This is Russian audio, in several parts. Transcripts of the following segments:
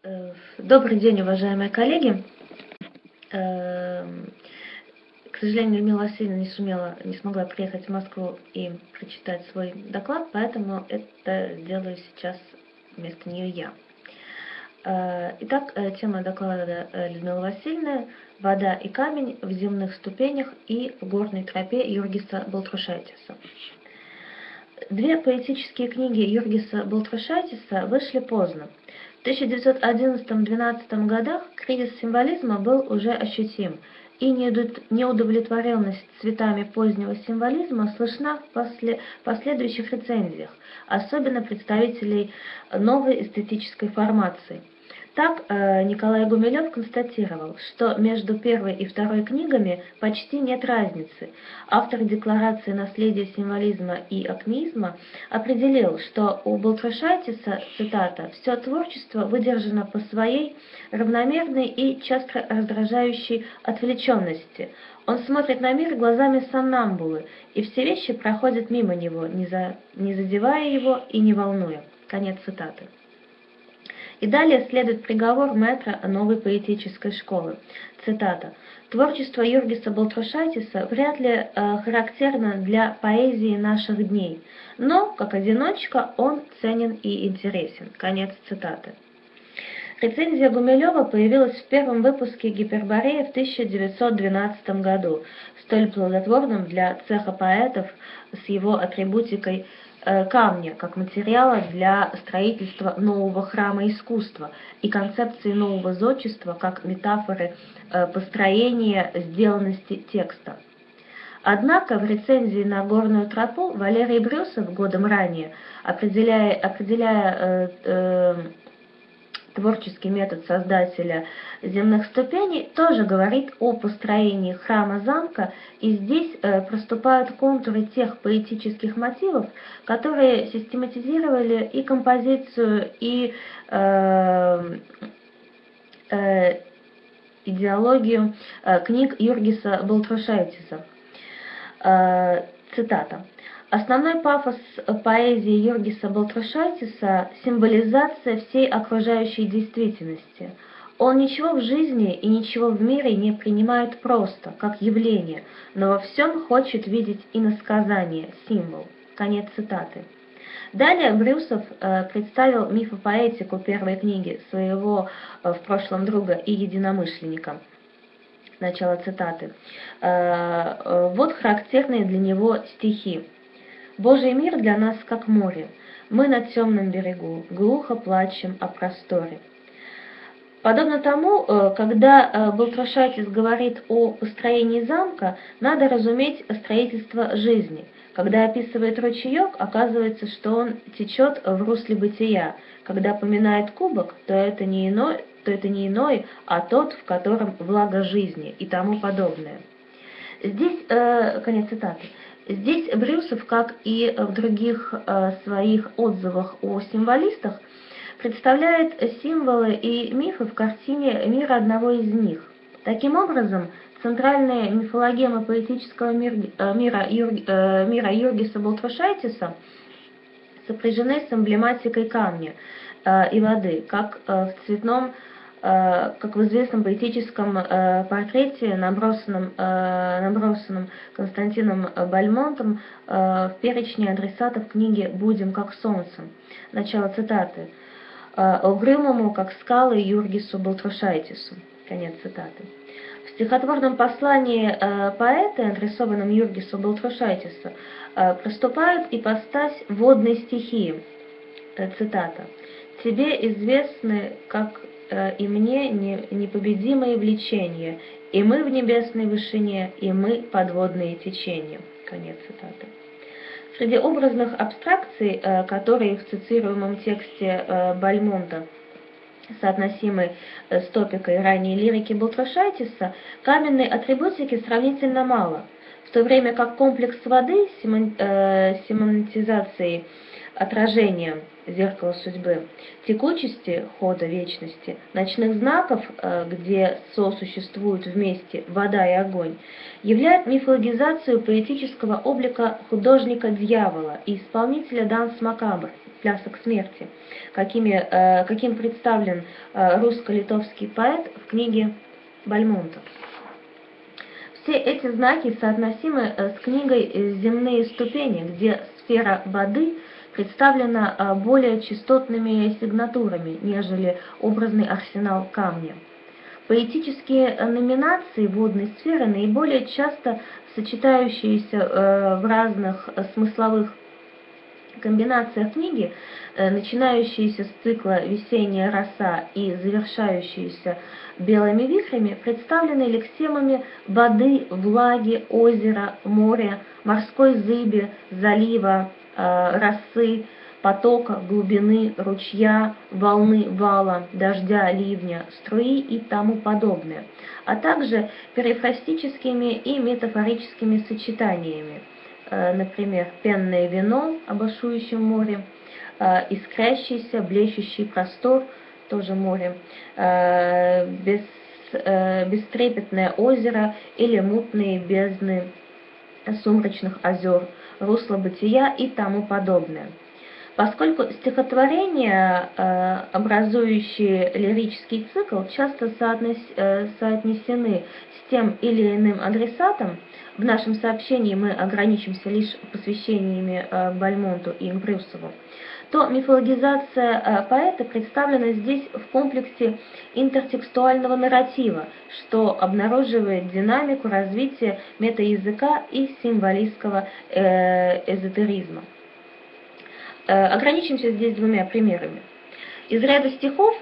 Добрый день, уважаемые коллеги. К сожалению, Людмила Васильевна не смогла приехать в Москву и прочитать свой доклад, поэтому это сделаю сейчас вместо нее я. Итак, тема доклада Людмилы Васильевны «Вода и камень в земных ступенях и в горной тропе Юргиса Балтрушайтиса». Две поэтические книги Юргиса Балтрушайтиса вышли поздно. В 1911-12 годах кризис символизма был уже ощутим, и неудовлетворенность цветами позднего символизма слышна в последующих рецензиях, особенно представителей новой эстетической формации. Так, Николай Гумилев констатировал, что между первой и второй книгами почти нет разницы. Автор декларации наследия символизма и акмеизма определил, что у Балтрушайтиса, цитата, «все творчество выдержано по своей равномерной и часто раздражающей отвлеченности. Он смотрит на мир глазами сомнамбулы, и все вещи проходят мимо него, не задевая его и не волнуя». Конец цитаты. И далее следует приговор мэтра новой поэтической школы. Цитата. «Творчество Юргиса Балтрушайтиса вряд ли характерно для поэзии наших дней, но, как одиночка, он ценен и интересен». Конец цитаты. Рецензия Гумилева появилась в первом выпуске «Гипербореи» в 1912 году, столь плодотворном для цеха поэтов с его атрибутикой камня, как материала для строительства нового храма искусства и концепции нового зодчества, как метафоры построения сделанности текста. Однако в рецензии на «Горную тропу» Валерий Брюсов годом ранее, определяя творческий метод создателя земных ступеней, тоже говорит о построении храма-замка, и здесь проступают контуры тех поэтических мотивов, которые систематизировали и композицию, и идеологию книг Юргиса Балтрушайтиса. Цитата. «Основной пафос поэзии Юргиса Балтрушайтиса – символизация всей окружающей действительности. Он ничего в жизни и ничего в мире не принимает просто, как явление, но во всем хочет видеть иносказание, символ». Конец цитаты. Далее Брюсов представил мифопоэтику первой книги своего в прошлом друга и единомышленника. Начало цитаты. Вот характерные для него стихи. «Божий мир для нас как море, мы на темном берегу, глухо плачем о просторе». Подобно тому, когда Балтрушайтис говорит о построении замка, надо разуметь строительство жизни. Когда описывает ручеек, оказывается, что он течет в русле бытия. Когда поминает кубок, то это не иной, а тот, в котором влага жизни и тому подобное. Здесь, конец цитаты. Здесь Брюсов, как и в других своих отзывах о символистах, представляет символы и мифы в картине мира одного из них. Таким образом, центральные мифологемы поэтического мира Юргиса Балтрушайтиса сопряжены с эмблематикой камня и воды, как в известном поэтическом портрете, набросанном Константином Бальмонтом в перечне адресатов книги «Будем как солнцем». Начало цитаты. «Угрюмому, как скалы, Юргису Балтрушайтису». Конец цитаты. В стихотворном послании поэта, адресованном Юргису Балтрушайтису, проступает ипостась водной стихии. Цитата. «Тебе известны, как и мне, непобедимые влечения, и мы в небесной вышине, и мы подводные течения». Конец цитаты. Среди образных абстракций, которые в цитируемом тексте Бальмонта соотносимы с топикой ранней лирики Балтрушайтиса, каменной атрибутики сравнительно мало, в то время как комплекс воды семантизации отражения зеркала судьбы, текучести хода вечности, ночных знаков, где сосуществуют вместе вода и огонь, являет мифологизацию поэтического облика художника-дьявола и исполнителя данс макабр, плясок смерти, каким представлен русско-литовский поэт в книге Бальмонта. Все эти знаки соотносимы с книгой «Земные ступени», где сфера воды представлена более частотными сигнатурами, нежели образный арсенал камня. Поэтические номинации водной сферы, наиболее часто сочетающиеся в разных смысловых комбинациях книги, начинающиеся с цикла «Весенняя роса» и завершающиеся белыми вихрями, представлены лексемами воды, влаги, озера, моря, морской зыби, залива, росы, потока, глубины, ручья, волны, вала, дождя, ливня, струи и тому подобное, а также перифрастическими и метафорическими сочетаниями, например, пенное вино о бушующем море, искрящийся, блещущий простор, тоже море, бестрепетное озеро или мутные бездны сумрачных озер, русло бытия и тому подобное. Поскольку стихотворения, образующие лирический цикл, часто соотнесены с тем или иным адресатом, в нашем сообщении мы ограничимся лишь посвящениями Бальмонту и Брюсову, то мифологизация поэта представлена здесь в комплексе интертекстуального нарратива, что обнаруживает динамику развития метаязыка и символистского эзотеризма. Ограничимся здесь двумя примерами. Из ряда стихов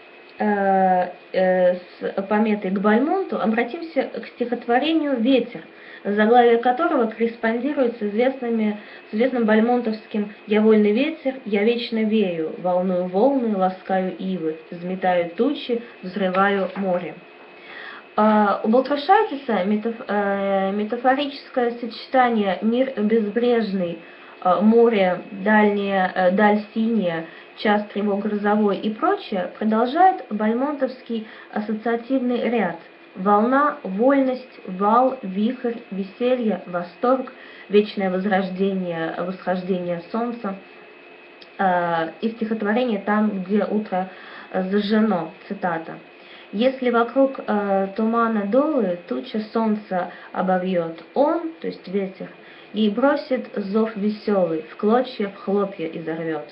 с пометой к Бальмонту обратимся к стихотворению «Ветер», заглавие которого корреспондирует с известным бальмонтовским «Я вольный ветер, я вечно вею, волную волны, ласкаю ивы, взметаю тучи, взрываю море». У Балтрушайтиса метафорическое сочетание «мир безбрежный», «море», «даль синяя», «час тревог грозовой» и прочее продолжает бальмонтовский ассоциативный ряд: волна, вольность, вал, вихрь, веселье, восторг, вечное восхождение солнца. И стихотворение «Там, где утро зажжено», цитата: «Если вокруг тумана долы, туча солнца обовьет, он, то есть ветер, ей бросит зов веселый, в клочья, в хлопья изорвет».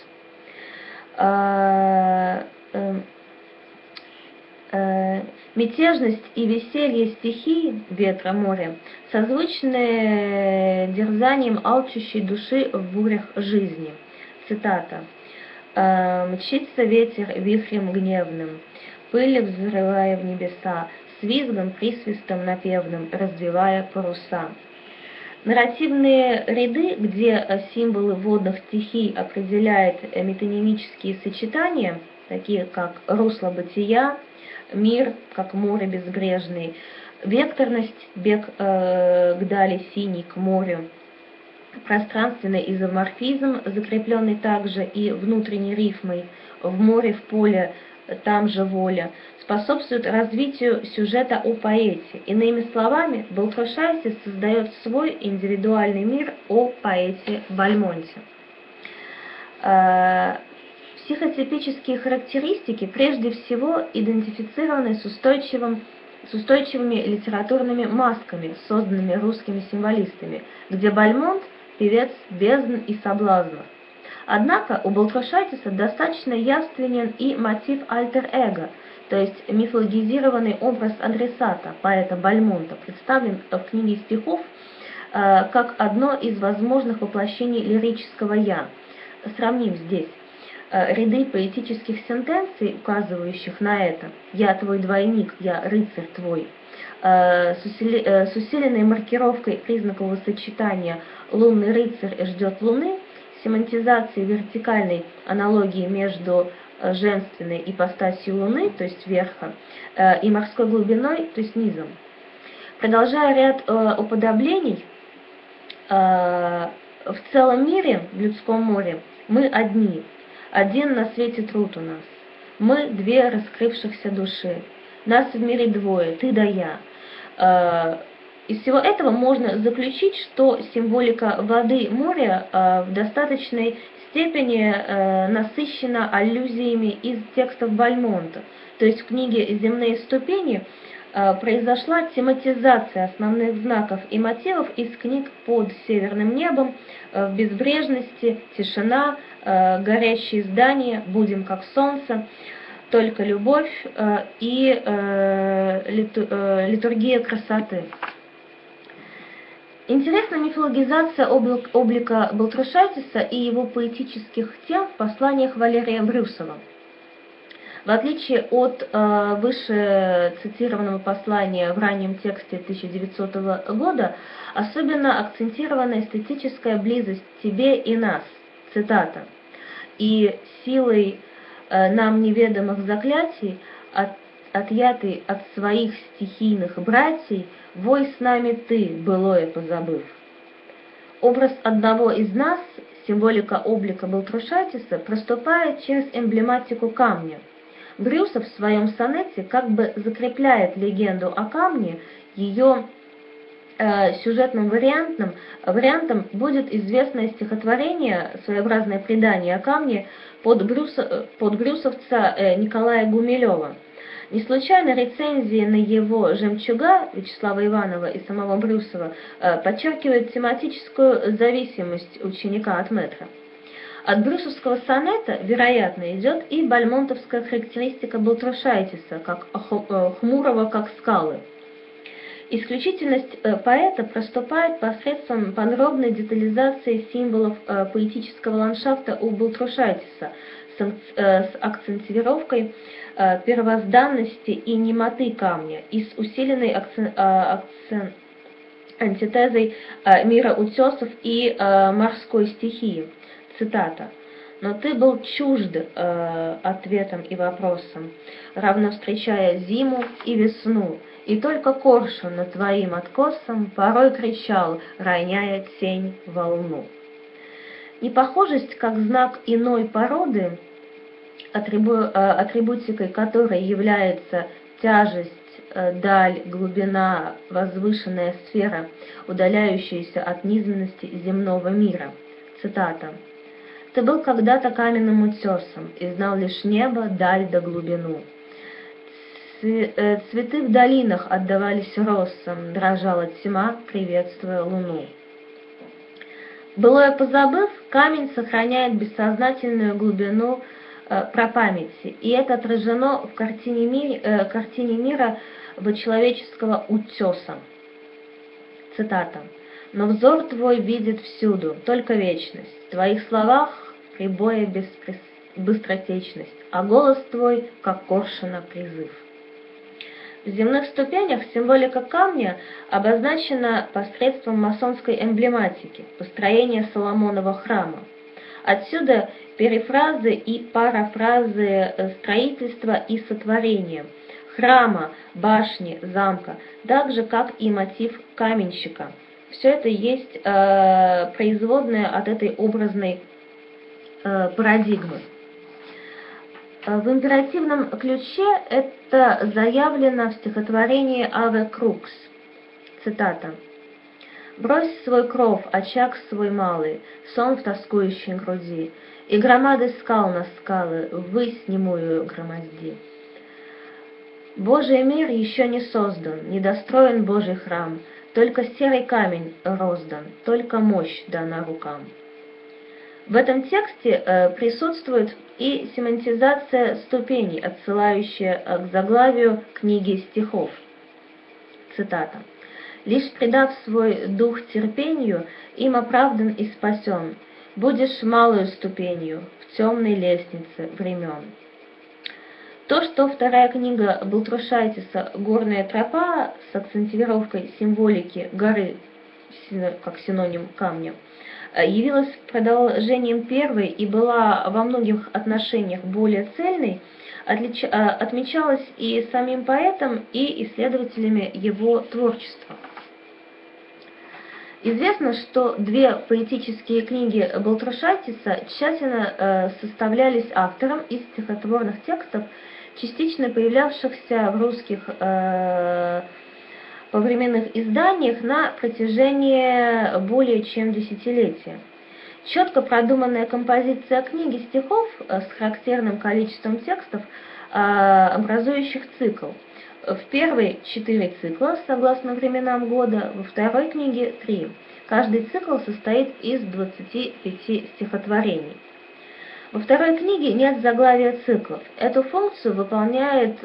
Мятежность и веселье стихий ветра, моря созвучны дерзанием алчущей души в бурях жизни. Цитата: «Мчится ветер вихрем гневным, пыль взрывая в небеса, с визгом, присвистом напевным, развивая паруса». Нарративные ряды, где символы водных стихий определяют метонимические сочетания, такие как русло бытия, мир, как море безбрежный, векторность, бег к дали синий, к морю, пространственный изоморфизм, закрепленный также и внутренней рифмой, в море, в поле, там же воля, способствует развитию сюжета о поэте. Иными словами, Балтрушайтис создает свой индивидуальный мир о поэте Бальмонте. Психотипические характеристики прежде всего идентифицированы с устойчивыми литературными масками, созданными русскими символистами, где Бальмонт – певец бездн и соблазнов. Однако у Балтрушайтиса достаточно явственен и мотив альтер-эго, то есть мифологизированный образ адресата, поэта Бальмонта, представлен в книге стихов как одно из возможных воплощений лирического «я». Сравним здесь ряды поэтических сентенций, указывающих на это: «Я твой двойник, я рыцарь твой», с усиленной маркировкой признакового сочетания «лунный рыцарь ждет луны», семантизацией вертикальной аналогии между женственной ипостасью луны, то есть верха, и морской глубиной, то есть низом. Продолжая ряд уподоблений, в целом мире, в людском море, мы одни, один на свете труд у нас. Мы две раскрывшихся души, нас в мире двое, ты да я. Из всего этого можно заключить, что символика воды, моря в достаточной степени насыщена аллюзиями из текстов Бальмонта. То есть в книге «Земные ступени» произошла тематизация основных знаков и мотивов из книг «Под северным небом», «В безбрежности», «Тишина», «Горящие здания», «Будем как солнце», «Только любовь» и «Литургия красоты». Интересна мифологизация облика Балтрушайтиса и его поэтических тем в посланиях Валерия Брюсова. В отличие от выше цитированного послания в раннем тексте 1900 года, особенно акцентирована эстетическая близость тебе и нас, цитата, «И силой нам неведомых заклятий, отъятый от своих стихийных братьев, вой с нами ты, былое позабыв». Образ одного из нас, символика облика Балтрушайтиса, проступает через эмблематику камня. Брюсов в своем сонете как бы закрепляет легенду о камне, ее сюжетным вариантом будет известное стихотворение, своеобразное предание о камне подбрюсовца Николая Гумилева. Не случайно рецензии на его «Жемчуга» Вячеслава Иванова и самого Брюсова подчеркивают тематическую зависимость ученика от мэтра. От брюсовского сонета, вероятно, идет и бальмонтовская характеристика Балтрушайтиса, как хмурого, как скалы. Исключительность поэта проступает посредством подробной детализации символов поэтического ландшафта у Балтрушайтиса с акцентировкой первозданности и немоты камня и с усиленной антитезой мира утесов и морской стихии. Цитата. «Но ты был чужд ответам и вопросам, равно встречая зиму и весну, и только коршун над твоим откосом порой кричал, роняя тень волну». Непохожесть как знак иной породы, атрибутикой которой является тяжесть, даль, глубина, возвышенная сфера, удаляющаяся от низменности земного мира. Цитата. «Ты был когда-то каменным утесом и знал лишь небо, даль да глубину. Цветы в долинах отдавались росам, дрожала тьма, приветствуя луну». Былое позабыв, камень сохраняет бессознательную глубину прапамяти, и это отражено в картине мира человеческого утеса. Цитата. «Но взор твой видит всюду, только вечность, в твоих словах прибоя быстротечность, а голос твой, как коршуна, призыв». В земных ступенях символика камня обозначена посредством масонской эмблематики, построения Соломонова храма. Отсюда перефразы и парафразы строительства и сотворения, храма, башни, замка, так же, как и мотив каменщика. Все это есть производное от этой образной парадигмы. В императивном ключе это заявлено в стихотворении «Аве Крукс». Цитата. «Брось свой кров, очаг свой малый, сон в тоскующей груди, и громады скал на скалы, ввысь немую громозди. Божий мир еще не создан, недостроен Божий храм, только серый камень роздан, только мощь дана рукам». В этом тексте присутствует и семантизация ступеней, отсылающая к заглавию книги стихов. Цитата. «Лишь придав свой дух терпению, им оправдан и спасен, будешь малую ступенью в темной лестнице времен». То, что вторая книга Балтрушайтиса «Горная тропа» с акцентировкой символики горы, как синоним камня, явилась продолжением первой и была во многих отношениях более цельной, отмечалась и самим поэтом, и исследователями его творчества. Известно, что две поэтические книги Балтрушайтиса тщательно составлялись автором из стихотворных текстов, частично появлявшихся в русских повременных изданиях на протяжении более чем десятилетия. Четко продуманная композиция книги стихов с характерным количеством текстов, образующих цикл. В первой 4 цикла, согласно временам года, во второй книге 3. Каждый цикл состоит из 25 стихотворений. Во второй книге нет заглавия циклов. Эту функцию выполняют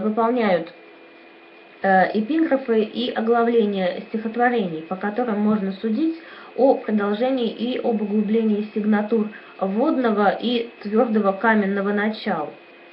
эпиграфы и оглавления стихотворений, по которым можно судить о продолжении и об углублении сигнатур водного и твердого каменного начала.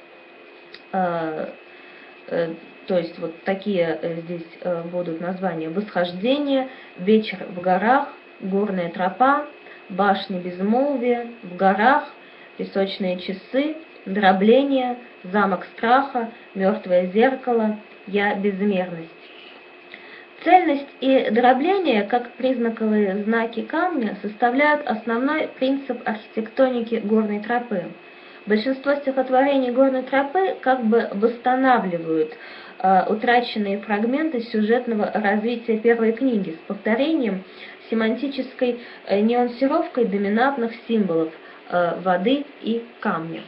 То есть вот такие здесь будут названия: восхождение, вечер в горах, горная тропа, башни безмолвия, в горах, песочные часы, дробление, замок страха, мертвое зеркало, я безмерность. Цельность и дробление, как признаковые знаки камня, составляют основной принцип архитектоники горной тропы. Большинство стихотворений горной тропы как бы восстанавливают утраченные фрагменты сюжетного развития первой книги с повторением семантической нюансировкой доминантных символов воды и камня.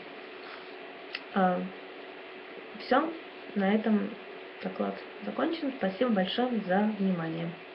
Все, на этом доклад закончен. Спасибо большое за внимание.